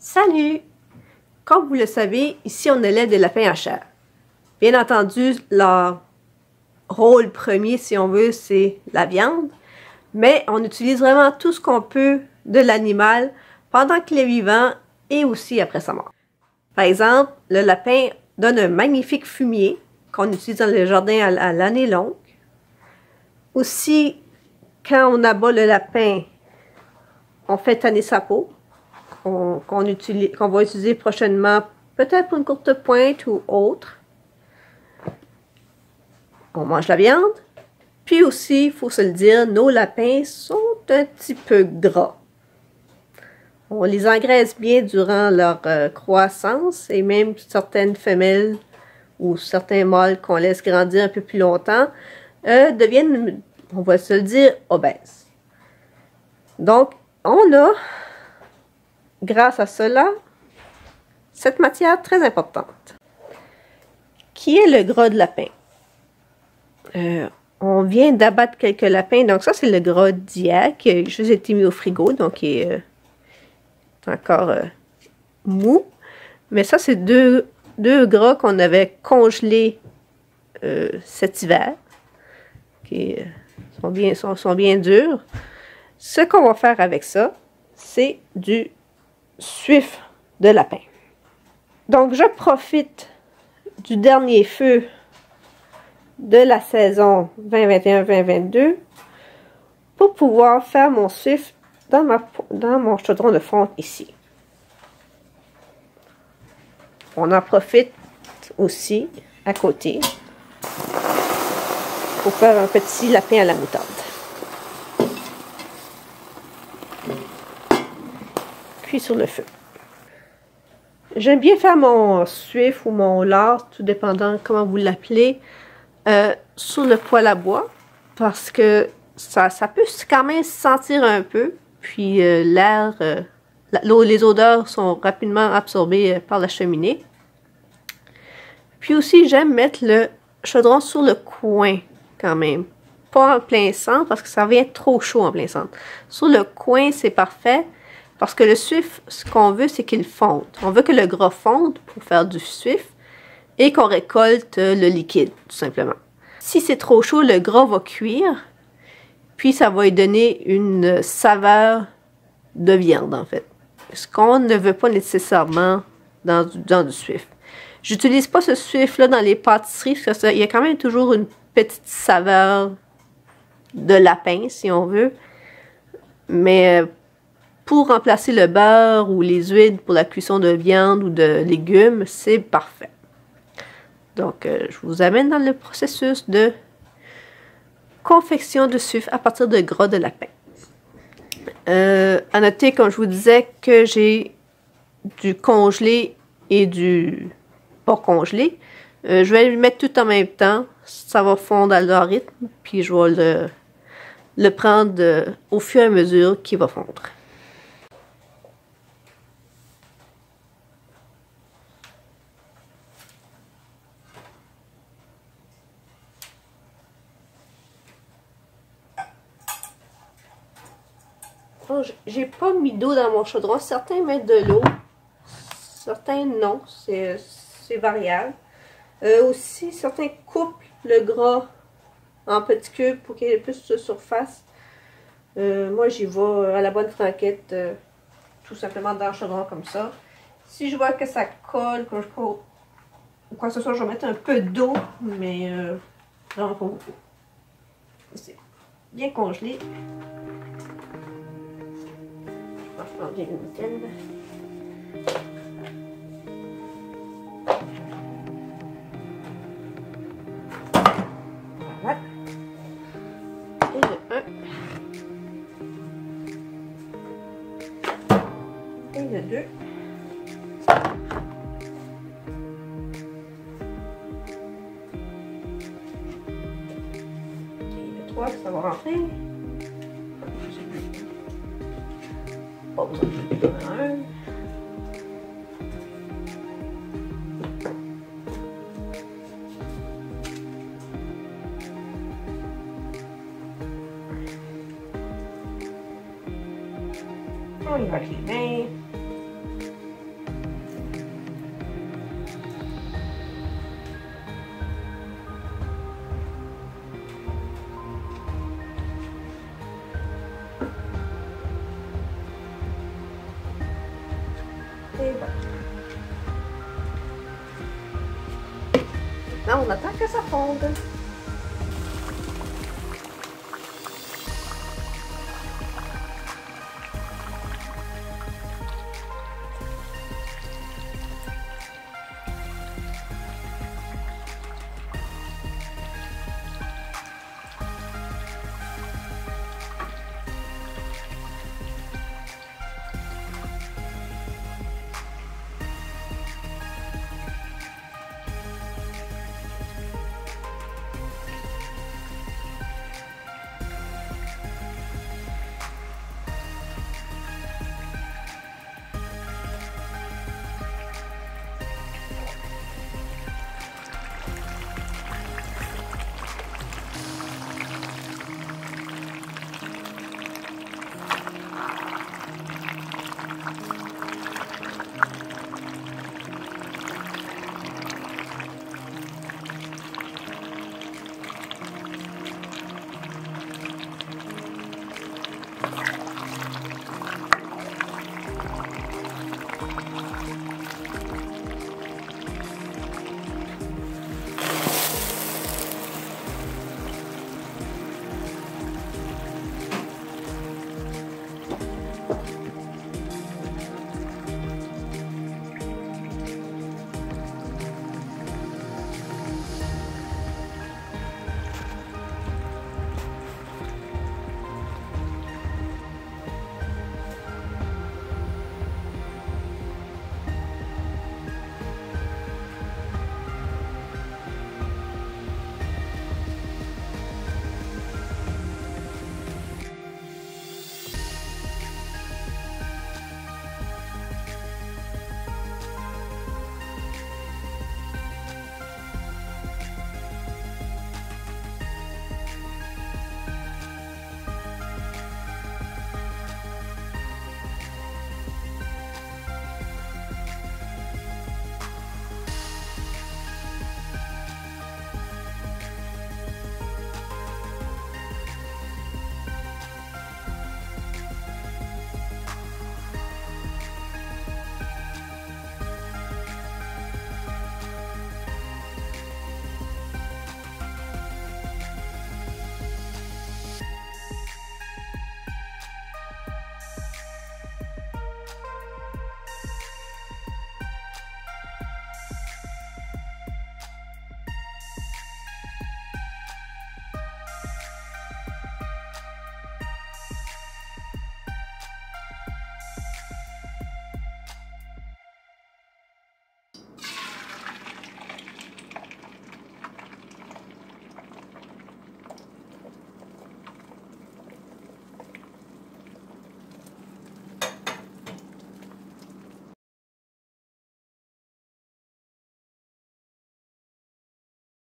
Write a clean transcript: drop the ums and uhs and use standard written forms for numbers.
Salut! Comme vous le savez, ici on élève des lapins à chair. Bien entendu, leur rôle premier, si on veut, c'est la viande. Mais on utilise vraiment tout ce qu'on peut de l'animal pendant qu'il est vivant et aussi après sa mort. Par exemple, le lapin donne un magnifique fumier qu'on utilise dans le jardin à l'année longue. Aussi, quand on abat le lapin, on fait tanner sa peau. Qu'on va utiliser prochainement, peut-être pour une courte pointe ou autre. On mange la viande. Puis aussi, il faut se le dire, nos lapins sont un petit peu gras. On les engraisse bien durant leur croissance et même certaines femelles ou certains mâles qu'on laisse grandir un peu plus longtemps deviennent, on va se le dire, obèses. Donc, on a grâce à cela, cette matière très importante, qui est le gras de lapin. On vient d'abattre quelques lapins, donc ça c'est le gras d'hier qui a juste été mis au frigo, donc il est encore mou. Mais ça c'est deux gras qu'on avait congelés cet hiver, qui sont bien durs. Ce qu'on va faire avec ça, c'est du suif de lapin. Donc, je profite du dernier feu de la saison 2021-2022 pour pouvoir faire mon suif dans mon chaudron de fonte ici. On en profite aussi à côté pour faire un petit lapin à la moutarde. Cuit sur le feu. J'aime bien faire mon suif ou mon lard, tout dépendant comment vous l'appelez, sur le poêle à bois, parce que ça peut quand même se sentir un peu, puis les odeurs sont rapidement absorbées par la cheminée. Puis aussi, j'aime mettre le chaudron sur le coin, quand même. Pas en plein centre, parce que ça vient trop chaud en plein centre. Sur le coin, c'est parfait. Parce que le suif, ce qu'on veut, c'est qu'il fonde. On veut que le gras fonde pour faire du suif et qu'on récolte le liquide, tout simplement. Si c'est trop chaud, le gras va cuire, puis ça va lui donner une saveur de viande, en fait. Ce qu'on ne veut pas nécessairement dans du suif. J'utilise pas ce suif-là dans les pâtisseries, parce qu'il y a quand même toujours une petite saveur de lapin, si on veut. Mais pour remplacer le beurre ou les huiles pour la cuisson de viande ou de légumes, c'est parfait. Donc, je vous amène dans le processus de confection de suif à partir de gras de lapin. À noter, comme je vous disais, que j'ai du congelé et du pas congelé. Je vais le mettre tout en même temps. Ça va fondre à leur rythme, puis je vais le prendre au fur et à mesure qu'il va fondre. J'ai pas mis d'eau dans mon chaudron. Certains mettent de l'eau, certains non. C'est variable. Aussi, certains coupent le gras en petits cubes pour qu'il y ait plus de surface. Moi, j'y vais à la bonne franquette, tout simplement dans le chaudron comme ça. Si je vois que ça colle, que je cours, ou quoi que ce soit, je vais mettre un peu d'eau, mais vraiment pas beaucoup. C'est bien congelé. Je prends bien une mitaine. Voilà. Et le 1. Et le 2. Et le 3, ça va rentrer. Pas besoin de un. On y va avec les mains. Et voilà. Là, on attend que ça fonde.